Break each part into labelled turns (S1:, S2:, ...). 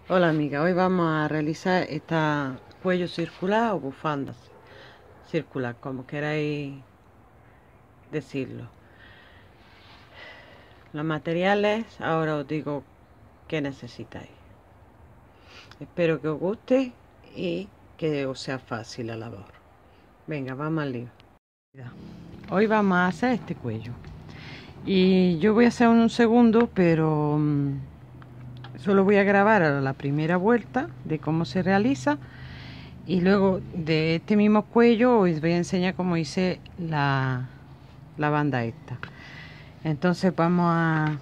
S1: Hola amiga, hoy vamos a realizar esta cuello circular o bufanda circular, como queráis decirlo. Los materiales, ahora os digo qué necesitáis. Espero que os guste y que os sea fácil la labor. Venga, vamos al lío. Hoy vamos a hacer este cuello. Y yo voy a hacer un segundo, pero solo voy a grabar a la primera vuelta de cómo se realiza. Y luego de este mismo cuello os voy a enseñar cómo hice la banda esta. Entonces vamos a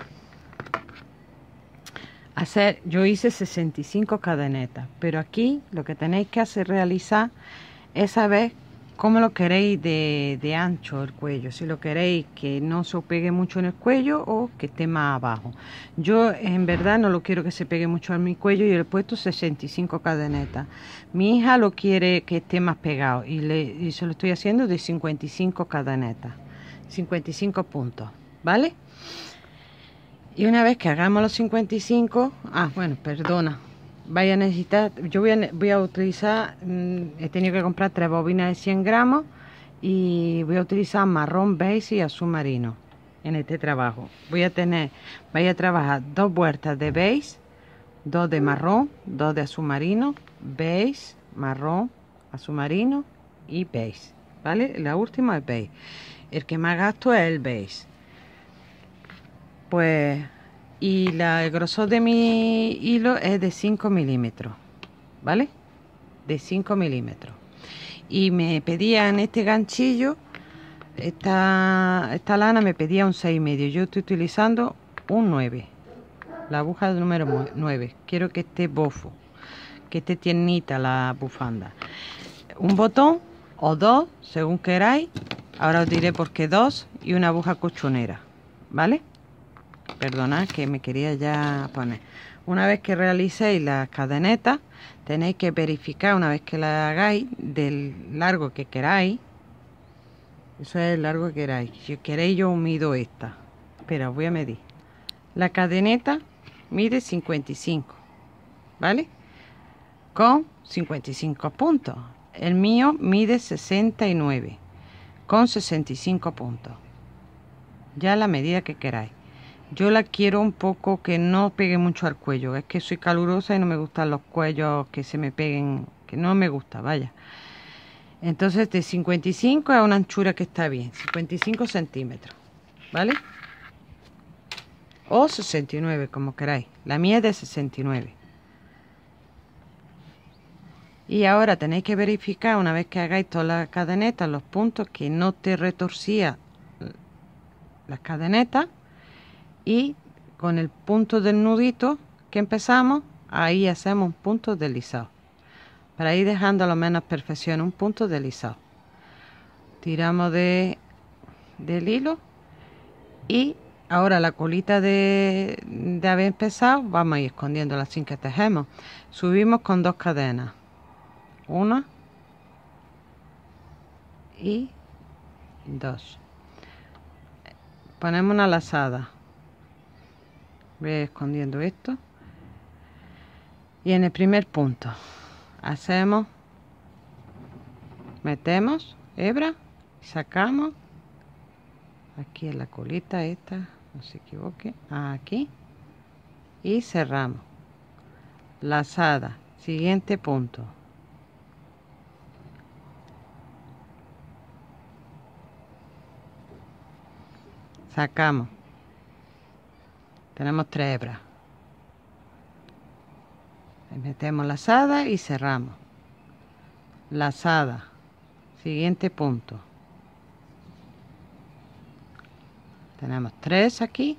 S1: hacer, yo hice 65 cadenetas, pero aquí lo que tenéis que hacer realizar es saber cómo lo queréis de ancho el cuello, si lo queréis que no se os pegue mucho en el cuello o que esté más abajo. Yo en verdad no lo quiero que se pegue mucho a mi cuello y le he puesto 65 cadenetas. Mi hija lo quiere que esté más pegado y se lo estoy haciendo de 55 cadenetas, 55 puntos, ¿vale? Y una vez que hagamos los 55, bueno, perdona, vaya a necesitar, yo voy a utilizar, he tenido que comprar 3 bobinas de 100 gramos y voy a utilizar marrón, beige y azul marino en este trabajo. Voy a trabajar 2 vueltas de beige, 2 de marrón, 2 de azul marino, beige, marrón, azul marino y beige, ¿vale? La última es beige. El que más gasto es el beige. Pues, el grosor de mi hilo es de 5 milímetros, ¿vale? De 5 milímetros. Y me pedían este ganchillo, esta lana me pedía un 6,5. Yo estoy utilizando un 9, la aguja del número 9. Quiero que esté bofo, que esté tiernita la bufanda. Un botón o dos, según queráis. Ahora os diré por qué dos y una aguja colchonera, ¿vale? Perdonad que me quería ya poner. Una vez que realicéis las cadenetas, tenéis que verificar, una vez que la hagáis, del largo que queráis. Eso es el largo que queráis. Si queréis, yo mido esta. Espera, os voy a medir. La cadeneta mide 55, ¿vale? Con 55 puntos. El mío mide 69, con 65 puntos. Ya la medida que queráis. Yo la quiero un poco que no pegue mucho al cuello. Es que soy calurosa y no me gustan los cuellos que se me peguen, que no me gusta, vaya. Entonces de 55 a una anchura que está bien, 55 centímetros, ¿vale? O 69, como queráis. La mía es de 69. Y ahora tenéis que verificar, una vez que hagáis todas las cadenetas, los puntos, que no te retorcía las cadenetas. Y con el punto del nudito que empezamos, ahí hacemos un punto deslizado. Para ir dejando a lo menos perfección, un punto deslizado. Tiramos del hilo y ahora la colita de haber empezado, vamos a ir escondiéndola sin que tejemos. Subimos con 2 cadenas. Una y 2. Ponemos una lazada. Voy escondiendo esto. Y en el primer punto hacemos, metemos hebra, sacamos, aquí en la colita esta, no se equivoque, aquí, y cerramos. Lazada, siguiente punto. Sacamos. Tenemos 3 hebras. Metemos lazada y cerramos. Lazada, siguiente punto. Tenemos 3 aquí.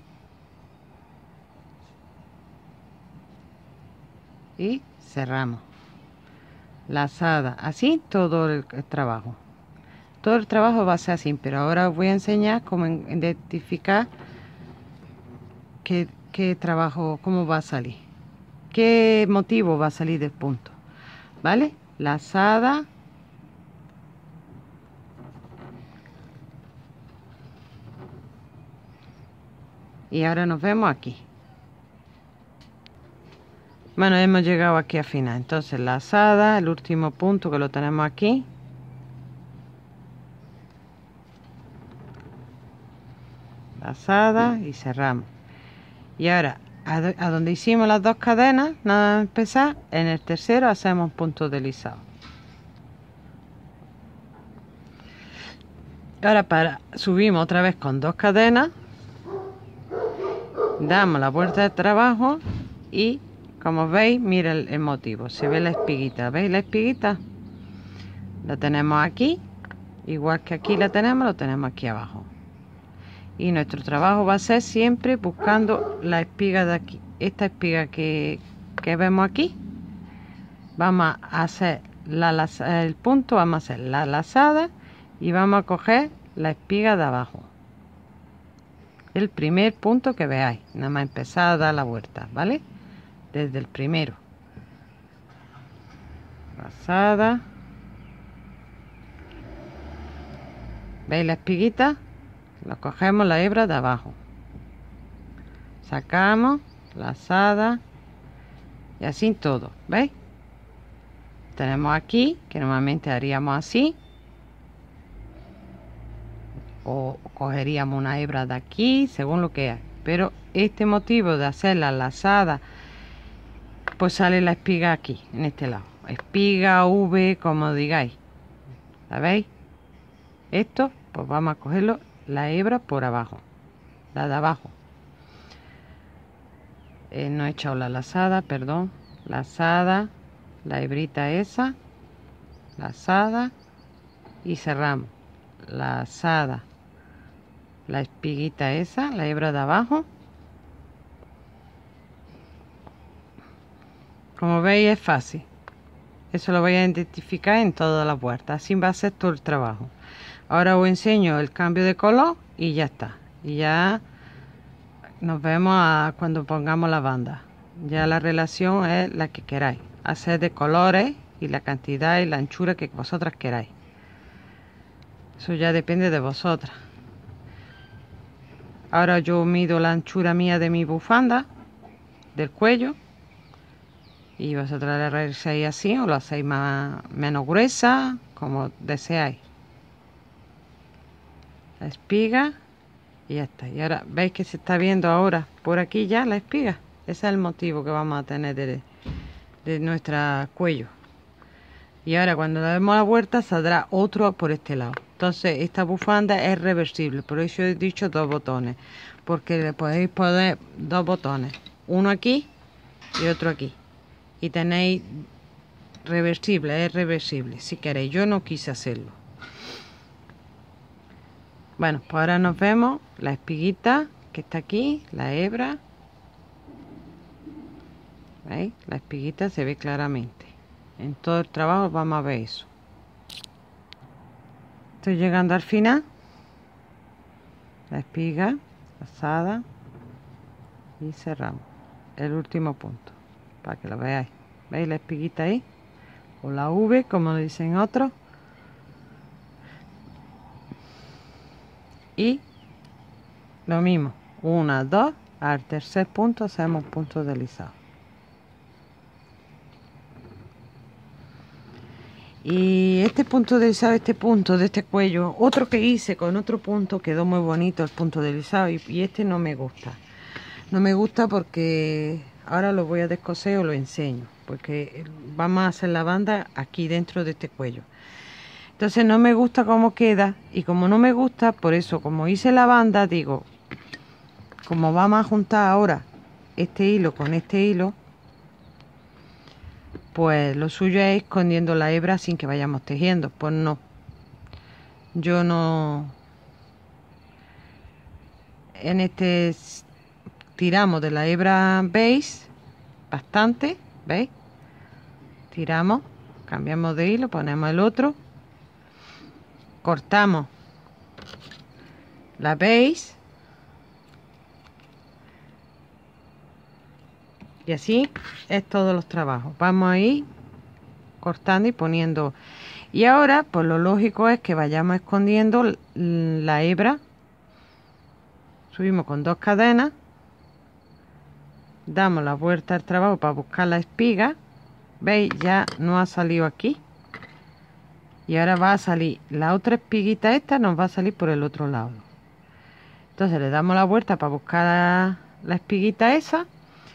S1: Y cerramos. Lazada, así todo el trabajo. Todo el trabajo va a ser así, pero ahora os voy a enseñar cómo identificar qué trabajo, cómo va a salir. Qué motivo va a salir del punto. ¿Vale? Lazada. Y ahora nos vemos aquí. Bueno, hemos llegado aquí al final. Entonces lazada, el último punto que lo tenemos aquí. Lazada y cerramos. Y ahora, a donde hicimos las dos cadenas, nada más empezar, en el tercero hacemos punto deslizado. Ahora subimos otra vez con dos cadenas, damos la vuelta de trabajo y como veis, mira el motivo, se ve la espiguita, ¿veis la espiguita? La tenemos aquí, igual que aquí la tenemos, lo tenemos aquí abajo. Y nuestro trabajo va a ser siempre buscando la espiga de aquí, esta espiga que vemos aquí. Vamos a hacer el punto, vamos a hacer la lazada y vamos a coger la espiga de abajo, el primer punto que veáis, nada más empezar a dar la vuelta, ¿vale? Desde el primero, lazada, ¿veis la espiguita? Lo cogemos la hebra de abajo, sacamos, lazada y así todo, ¿veis? Tenemos aquí, que normalmente haríamos así, o cogeríamos una hebra de aquí, según lo que hay. Pero este motivo de hacer la lazada, pues sale la espiga aquí, en este lado. Espiga, V, como digáis. ¿La veis? Esto, pues vamos a cogerlo, la hebra por abajo, la de abajo. No he echado la lazada, perdón. Lazada, la hebrita esa, lazada y cerramos. Lazada, la espiguita esa, la hebra de abajo. Como veis es fácil. Eso lo voy a identificar en todas las vueltas. Así va a ser todo el trabajo. Ahora os enseño el cambio de color y ya está. Y ya nos vemos cuando pongamos la banda. Ya la relación es la que queráis. Hacer de colores y la cantidad y la anchura que vosotras queráis. Eso ya depende de vosotras. Ahora yo mido la anchura mía de mi bufanda, del cuello. Y vosotras la realizáis así o lo hacéis menos gruesa, como deseáis. La espiga y ya está. Y ahora veis que se está viendo ahora por aquí ya la espiga. Ese es el motivo que vamos a tener de nuestro cuello. Y ahora cuando le demos la vuelta saldrá otro por este lado. Entonces esta bufanda es reversible, por eso he dicho dos botones, porque le podéis poner dos botones, uno aquí y otro aquí, y tenéis reversible, es reversible si queréis. Yo no quise hacerlo. Bueno, pues ahora nos vemos la espiguita que está aquí, la hebra. ¿Veis? La espiguita se ve claramente. En todo el trabajo vamos a ver eso. Estoy llegando al final. La espiga lazada y cerramos el último punto para que lo veáis. ¿Veis la espiguita ahí? O la V, como dicen otros. Y lo mismo, 1, 2, al tercer punto hacemos punto deslizado. Y este punto deslizado, este punto de este cuello, otro que hice con otro punto, quedó muy bonito el punto deslizado, y este no me gusta. No me gusta porque ahora lo voy a descoser y os lo enseño, porque vamos a hacer la banda aquí dentro de este cuello. Entonces no me gusta cómo queda, y como no me gusta, por eso como hice la banda, digo, como vamos a juntar ahora este hilo con este hilo, pues lo suyo es escondiendo la hebra sin que vayamos tejiendo. Pues no, yo no, en este tiramos de la hebra, veis, bastante, veis, tiramos, cambiamos de hilo, ponemos el otro, cortamos, la veis, y así es todos los trabajos. Vamos a ir cortando y poniendo. Y ahora, pues lo lógico es que vayamos escondiendo la hebra. Subimos con dos cadenas damos la vuelta al trabajo para buscar la espiga. ¿Veis? Ya no ha salido aquí. Y ahora va a salir la otra espiguita, esta nos va a salir por el otro lado. Entonces le damos la vuelta para buscar la espiguita esa.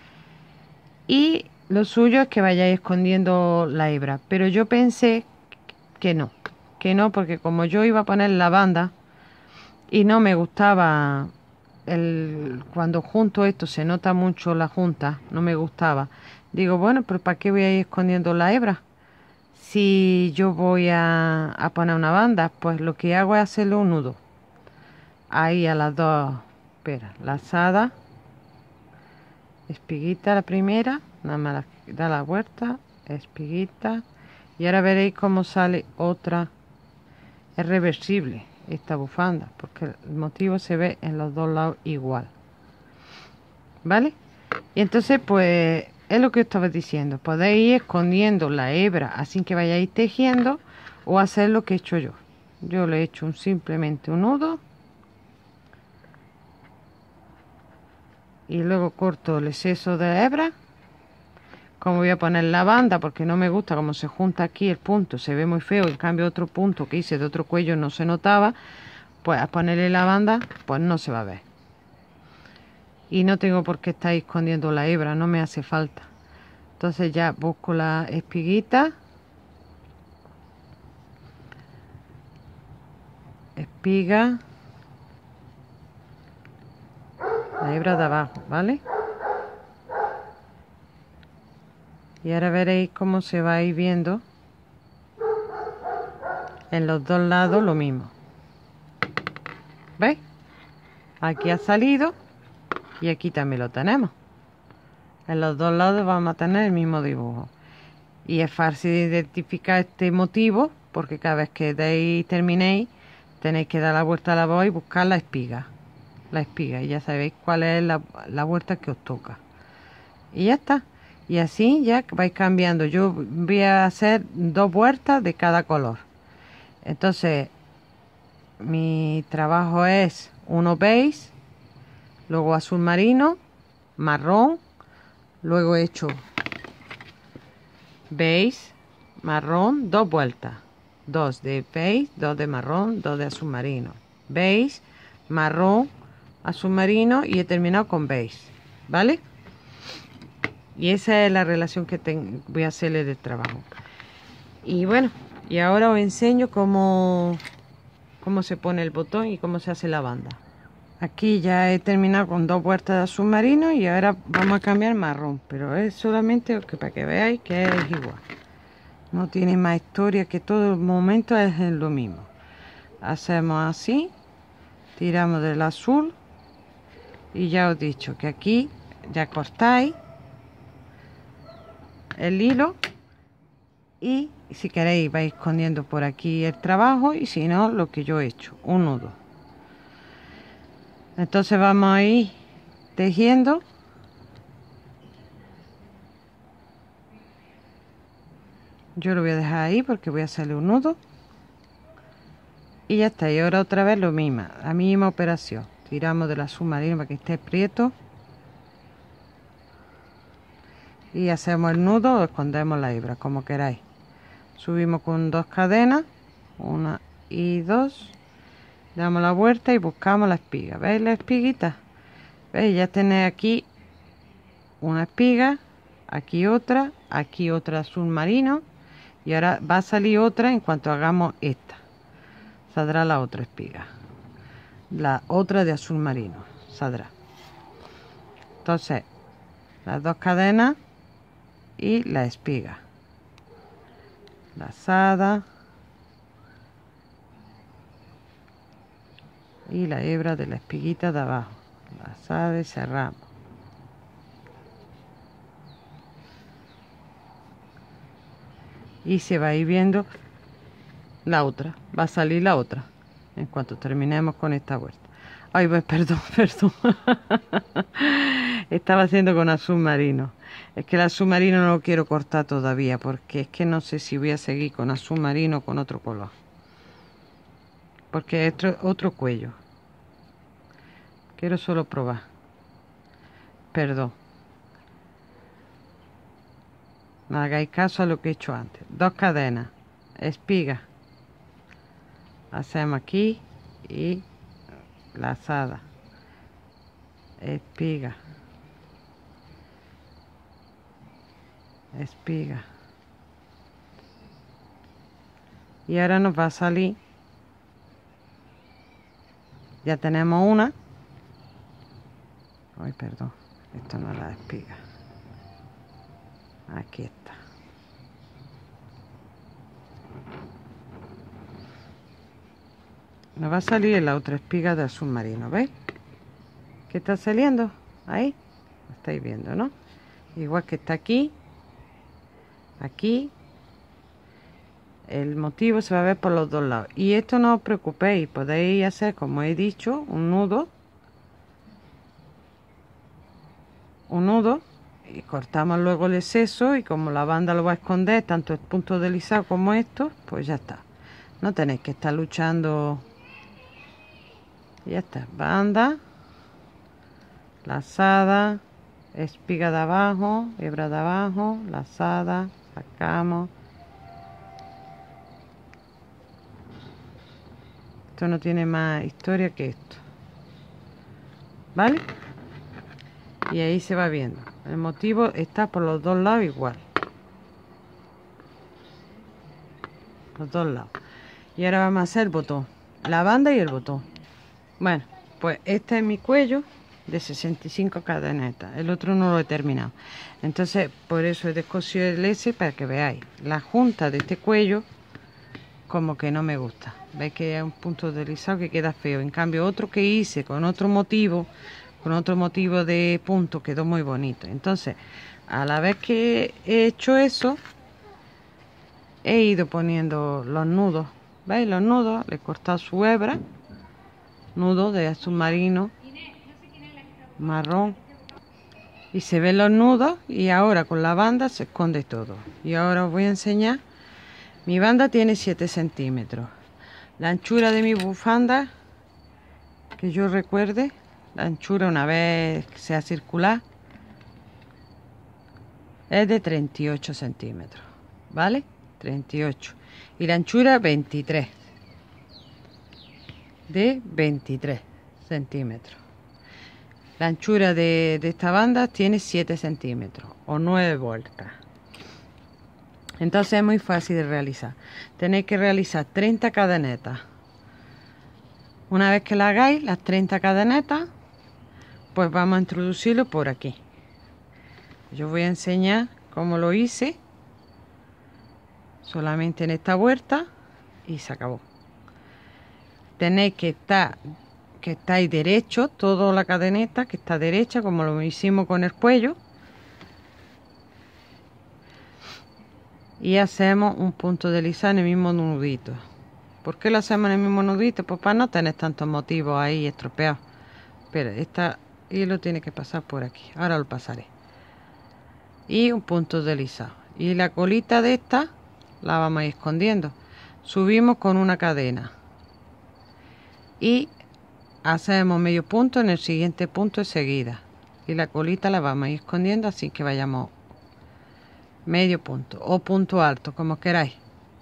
S1: Y lo suyo es que vayáis escondiendo la hebra. Pero yo pensé que no, porque como yo iba a poner la banda y no me gustaba cuando junto esto se nota mucho la junta, no me gustaba. Digo, bueno, pero ¿para qué voy a ir escondiendo la hebra? Si yo voy a poner una banda, pues lo que hago es hacerle un nudo. Ahí a las dos, espera, lazada, espiguita la primera, nada más da la vuelta, espiguita, y ahora veréis cómo sale otra. Es reversible esta bufanda, porque el motivo se ve en los dos lados igual. ¿Vale? Y entonces, pues, es lo que estaba diciendo. Podéis ir escondiendo la hebra así que vayáis tejiendo, o hacer lo que he hecho yo. Yo le he hecho simplemente un nudo. Y luego corto el exceso de hebra. Como voy a poner la banda, porque no me gusta como se junta aquí el punto, se ve muy feo. En cambio otro punto que hice de otro cuello no se notaba, pues a ponerle la banda, pues no se va a ver. Y no tengo por qué estar escondiendo la hebra, no me hace falta. Entonces ya busco la espiguita, espiga, la hebra de abajo, ¿vale? Y ahora veréis cómo se va a ir viendo en los dos lados lo mismo. ¿Veis? Aquí ha salido y aquí también lo tenemos. En los dos lados vamos a tener el mismo dibujo. Y es fácil de identificar este motivo, porque cada vez que terminéis, tenéis que dar la vuelta a la voz y buscar la espiga. La espiga, y ya sabéis cuál es la vuelta que os toca. Y ya está. Y así ya vais cambiando. Yo voy a hacer 2 vueltas de cada color. Entonces, mi trabajo es uno beige, luego azul marino, marrón, luego he hecho beige, marrón, 2 vueltas, 2 de beige, 2 de marrón, 2 de azul marino, beige, marrón, azul marino, y he terminado con beige, ¿vale? Y esa es la relación que voy a hacerle de trabajo. Y bueno, y ahora os enseño cómo se pone el botón y cómo se hace la banda. Aquí ya he terminado con 2 vueltas de azul marino y ahora vamos a cambiar marrón, pero es solamente para que veáis que es igual. No tiene más historia, que todo el momento es lo mismo. Hacemos así, tiramos del azul y ya os he dicho que aquí ya cortáis el hilo y si queréis vais escondiendo por aquí el trabajo, y si no, lo que yo he hecho, un nudo. Entonces vamos a ir tejiendo. Yo lo voy a dejar ahí porque voy a hacerle un nudo. Y ya está. Y ahora otra vez lo mismo, la misma operación. Tiramos del azul marino para que esté prieto. Y hacemos el nudo o escondemos la hebra, como queráis. Subimos con 2 cadenas, 1 y 2. Damos la vuelta y buscamos la espiga. ¿Veis la espiguita? ¿Veis? Ya tenéis aquí una espiga, aquí otra azul marino, y ahora va a salir otra en cuanto hagamos esta. Saldrá la otra espiga, la otra de azul marino saldrá. Entonces las 2 cadenas y la espiga lazada y la hebra de la espiguita de abajo lazada y cerramos. Y se va a ir viendo la otra, va a salir la otra en cuanto terminemos con esta vuelta. Ay, pues perdón, estaba haciendo con azul marino. Es que el azul marino no lo quiero cortar todavía, porque es que no sé si voy a seguir con azul marino o con otro color, porque es otro cuello. Quiero solo probar. Perdón, No hagáis caso a lo que he hecho antes. 2 cadenas, espiga, hacemos aquí y lazada, espiga, espiga, y ahora nos va a salir, ya tenemos una. Ay, perdón, esto no es la espiga, aquí está. Nos va a salir la otra espiga del submarino, ¿veis? ¿Qué está saliendo? Ahí, lo estáis viendo, ¿no? Igual que está aquí, aquí, el motivo se va a ver por los dos lados. Y esto no os preocupéis, podéis hacer, como he dicho, un nudo, y cortamos luego el exceso, y como la banda lo va a esconder, tanto el punto deslizado como esto, pues ya está. No tenéis que estar luchando. Ya está, banda, lazada, espiga de abajo, hebra de abajo, lazada, sacamos. Esto no tiene más historia que esto, ¿vale? Y ahí se va viendo, el motivo está por los dos lados igual, los dos lados. Y ahora vamos a hacer el botón, la banda y el botón. Bueno, pues este es mi cuello de 65 cadenetas, el otro no lo he terminado, entonces por eso he descosido el S, para que veáis la junta de este cuello, como que no me gusta. Veis que es un punto deslizado que queda feo. En cambio otro que hice con otro motivo de punto, quedó muy bonito. Entonces a la vez que he hecho eso, he ido poniendo los nudos. ¿Veis los nudos? Le he cortado su hebra, nudo de submarino marrón, y se ven los nudos, y ahora con la banda se esconde todo. Y ahora os voy a enseñar. Mi banda tiene 7 centímetros. La anchura de mi bufanda, que yo recuerde, la anchura una vez que sea circular, es de 38 centímetros, ¿vale? 38. Y la anchura 23. De 23 centímetros. La anchura de esta banda tiene 7 centímetros o 9 vueltas. Entonces es muy fácil de realizar. Tenéis que realizar 30 cadenetas. Una vez que la hagáis, las 30 cadenetas, pues vamos a introducirlo por aquí. Yo voy a enseñar cómo lo hice. Solamente en esta vuelta y se acabó. Tenéis que estáis derecho, toda la cadeneta que está derecha, como lo hicimos con el cuello. Y hacemos un punto deslizado en el mismo nudito. ¿Por qué lo hacemos en el mismo nudito? Pues para no tener tantos motivos ahí estropeados. Pero esta hilo tiene que pasar por aquí. Ahora lo pasaré. Y un punto deslizado. Y la colita de esta la vamos a ir escondiendo. Subimos con una cadena. Y hacemos medio punto en el siguiente punto enseguida. Y la colita la vamos a ir escondiendo, así que vayamos medio punto o punto alto, como queráis.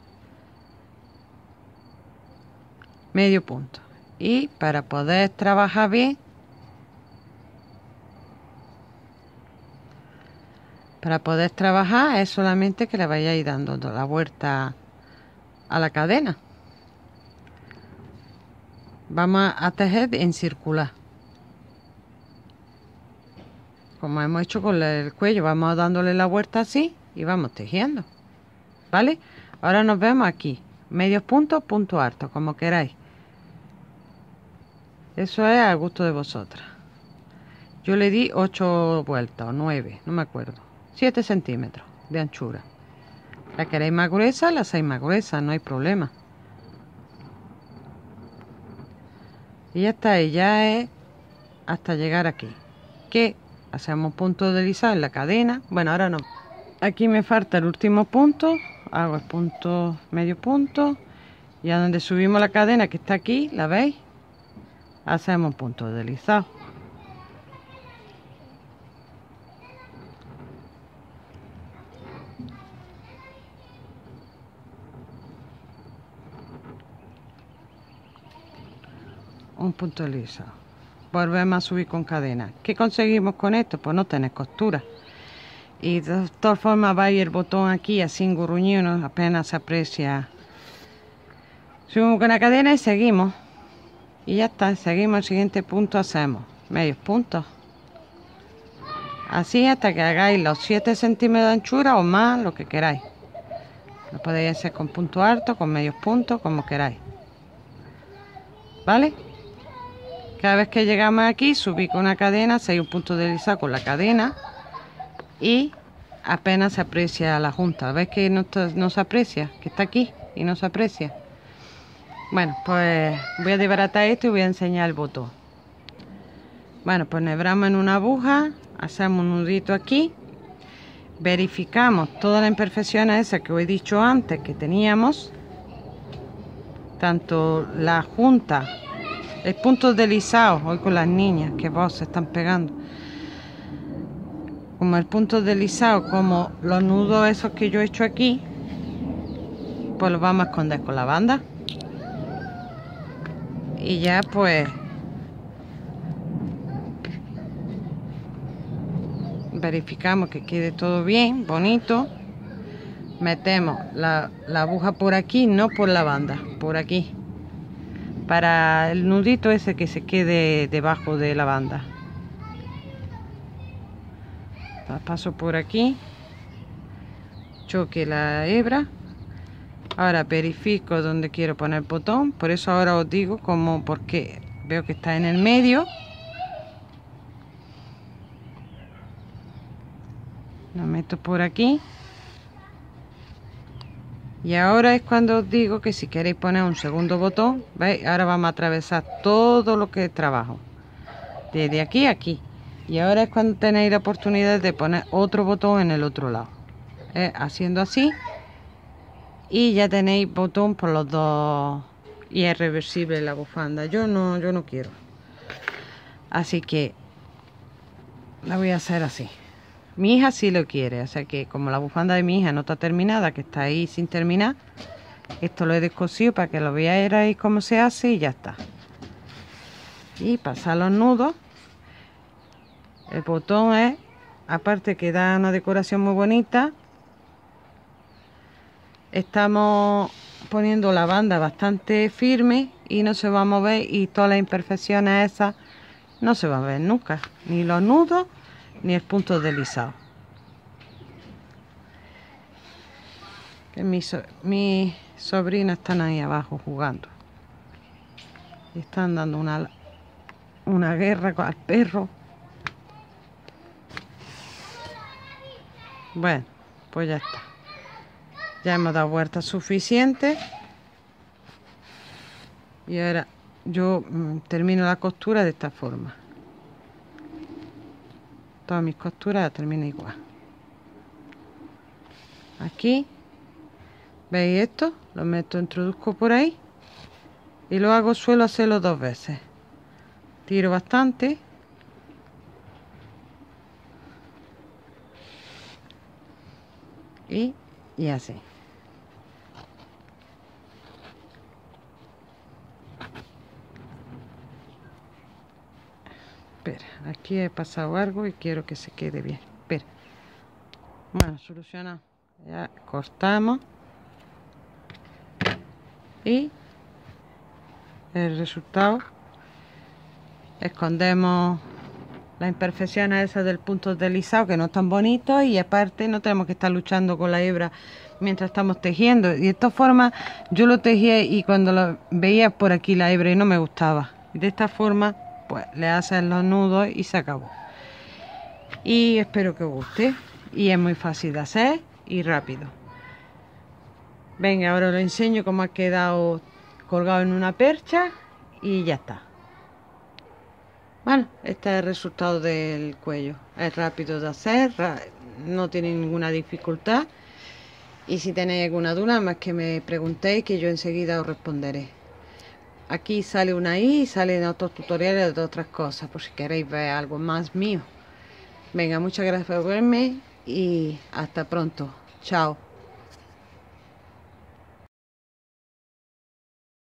S1: Medio punto. Y para poder trabajar bien, es solamente que le vayáis dando la vuelta a la cadena. Vamos a tejer en circular, como hemos hecho con el cuello. Vamos dándole la vuelta así y vamos tejiendo, ¿vale? Ahora nos vemos aquí, medios puntos, punto alto, como queráis. Eso es al gusto de vosotras. Yo le di 8 vueltas o 9, no me acuerdo. 7 centímetros de anchura. La queréis más gruesa, la hacéis más gruesa, no hay problema. Y ya está, y ya es hasta llegar aquí. Que hacemos punto deslizado en la cadena. Bueno, ahora no. Aquí me falta el último punto. Hago el punto, medio punto. Y a donde subimos la cadena, que está aquí, ¿la veis? Hacemos punto deslizado. Un punto deslizado. Volvemos a subir con cadena. ¿Qué conseguimos con esto? Pues no tener costura. Y de todas formas va a ir el botón aquí así engurruñido, apenas se aprecia. Subimos con la cadena y seguimos. Y ya está, seguimos el siguiente punto, hacemos medios puntos. Así hasta que hagáis los 7 centímetros de anchura o más, lo que queráis. Lo podéis hacer con punto alto, con medios puntos, como queráis. ¿Vale? Cada vez que llegamos aquí, subí con una cadena, hacéis un punto deslizado con la cadena y apenas se aprecia la junta. ¿Veis que no se aprecia? Que está aquí y no se aprecia. Bueno, pues voy a desbaratar esto y voy a enseñar el botón. Bueno, pues enhebramos en una aguja, hacemos un nudito aquí, verificamos todas las imperfecciones esas que os he dicho antes que teníamos, tanto la junta, el punto deslizado, hoy con las niñas que vos se están pegando, como el punto deslizado, como los nudos esos que yo he hecho aquí, pues los vamos a esconder con la banda. Y ya pues verificamos que quede todo bien, bonito. Metemos la aguja por aquí, no por la banda, por aquí, para el nudito ese que se quede debajo de la banda. La paso por aquí, choque la hebra. Ahora verifico dónde quiero poner el botón, por eso ahora os digo cómo, porque veo que está en el medio. Lo meto por aquí. Y ahora es cuando os digo que si queréis poner un segundo botón, ¿veis? Ahora vamos a atravesar todo lo que trabajo, desde aquí a aquí. Y ahora es cuando tenéis la oportunidad de poner otro botón en el otro lado. Haciendo así. Y ya tenéis botón por los dos. Y es reversible la bufanda. Yo no quiero. Así que la voy a hacer así. Mi hija sí lo quiere. O sea que como la bufanda de mi hija no está terminada, que está ahí sin terminar, esto lo he descosido para que lo veáis cómo se hace y ya está. Y pasar los nudos. El botón es, aparte que da una decoración muy bonita, estamos poniendo la banda bastante firme y no se va a mover, y todas las imperfecciones esas no se van a ver nunca, ni los nudos ni el punto deslizado. Que mis sobrinas están ahí abajo jugando y están dando una guerra con el perro. Bueno, pues ya está. Ya hemos dado vueltas suficientes. Y ahora yo termino la costura de esta forma. Todas mis costuras las termino igual. Aquí, ¿veis esto? Lo meto, introduzco por ahí. Y lo hago, suelo hacerlo 2 veces. Tiro bastante. Y así. Espera, aquí he pasado algo y quiero que se quede bien. Espera. Bueno, solucionado. Ya cortamos. Y el resultado. Escondemos las imperfecciones esas del punto deslizado, que no están bonitos, y aparte no tenemos que estar luchando con la hebra mientras estamos tejiendo. Y de esta forma yo lo tejía y cuando lo veía por aquí la hebra y no me gustaba. Y de esta forma pues le hacen los nudos y se acabó. Y espero que os guste. Y es muy fácil de hacer y rápido. Venga, ahora os enseño cómo ha quedado colgado en una percha y ya está. Bueno, este es el resultado del cuello. Es rápido de hacer, no tiene ninguna dificultad. Y si tenéis alguna duda, más que me preguntéis, que yo enseguida os responderé. Aquí sale una I y salen otros tutoriales de otras cosas, por si queréis ver algo más mío. Venga, muchas gracias por verme y hasta pronto. Chao.